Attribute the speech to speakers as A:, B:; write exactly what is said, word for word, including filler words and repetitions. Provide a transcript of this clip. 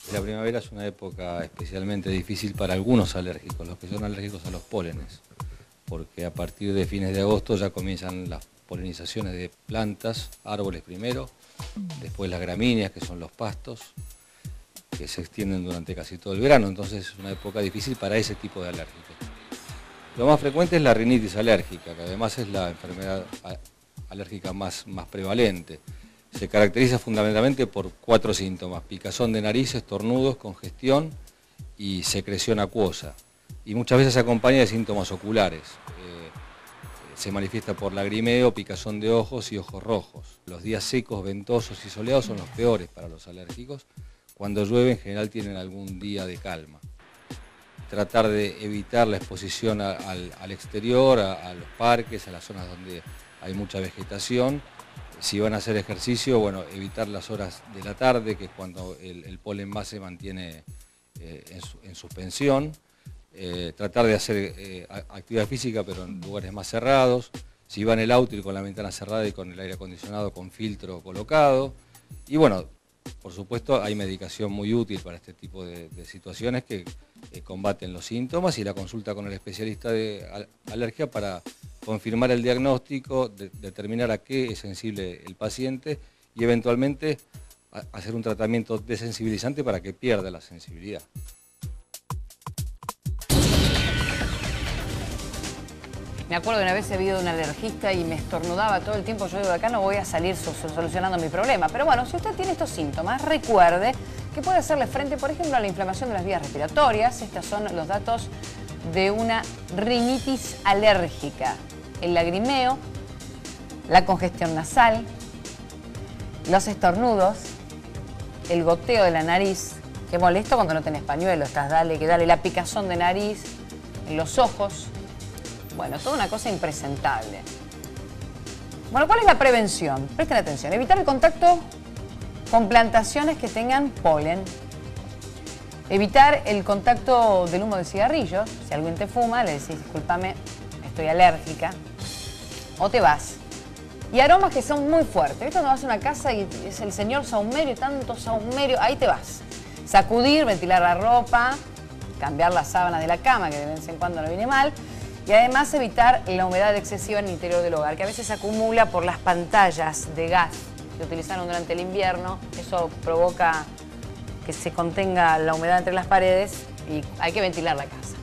A: La primavera es una época especialmente difícil para algunos alérgicos, los que son alérgicos a los pólenes, porque a partir de fines de agosto ya comienzan las polinizaciones de plantas, árboles primero, después las gramíneas, que son los pastos, que se extienden durante casi todo el verano, entonces es una época difícil para ese tipo de alérgicos. Lo más frecuente es la rinitis alérgica, que además es la enfermedad alérgica más, más prevalente. Se caracteriza fundamentalmente por cuatro síntomas: picazón de nariz, estornudos, congestión y secreción acuosa. Y muchas veces se acompaña de síntomas oculares. Eh, se manifiesta por lagrimeo, picazón de ojos y ojos rojos. Los días secos, ventosos y soleados son los peores para los alérgicos. Cuando llueve, en general tienen algún día de calma. Tratar de evitar la exposición a, al, al exterior, a, a los parques, a las zonas donde hay mucha vegetación. Si van a hacer ejercicio, bueno, evitar las horas de la tarde, que es cuando el, el polen más se mantiene eh, en, su, en suspensión. Eh, tratar de hacer eh, actividad física, pero en lugares más cerrados. Si va en el auto, ir con la ventana cerrada y con el aire acondicionado con filtro colocado. Y bueno, por supuesto, hay medicación muy útil para este tipo de, de situaciones que eh, combaten los síntomas, y la consulta con el especialista de al alergia para confirmar el diagnóstico, de, determinar a qué es sensible el paciente y eventualmente a, hacer un tratamiento desensibilizante para que pierda la sensibilidad.
B: Me acuerdo que una vez he habido un alergista y me estornudaba todo el tiempo. Yo digo, de acá no voy a salir solucionando mi problema. Pero bueno, si usted tiene estos síntomas, recuerde que puede hacerle frente, por ejemplo, a la inflamación de las vías respiratorias. Estos son los datos de una rinitis alérgica: el lagrimeo, la congestión nasal, los estornudos, el goteo de la nariz, que molesto cuando no tenés pañuelo, estás dale que dale, la picazón de nariz, en los ojos. Bueno, toda una cosa impresentable. Bueno, ¿cuál es la prevención? Presten atención. Evitar el contacto con plantaciones que tengan polen. Evitar el contacto del humo de cigarrillos. Si alguien te fuma, le decís, discúlpame, estoy alérgica. O te vas. Y aromas que son muy fuertes. ¿Viste cuando vas a una casa y es el señor sahumerio, tanto sahumerio? Ahí te vas. Sacudir, ventilar la ropa, cambiar la sábana de la cama, que de vez en cuando no viene mal. Y además evitar la humedad excesiva en el interior del hogar, que a veces se acumula por las pantallas de gas que utilizaron durante el invierno. Eso provoca que se contenga la humedad entre las paredes y hay que ventilar la casa.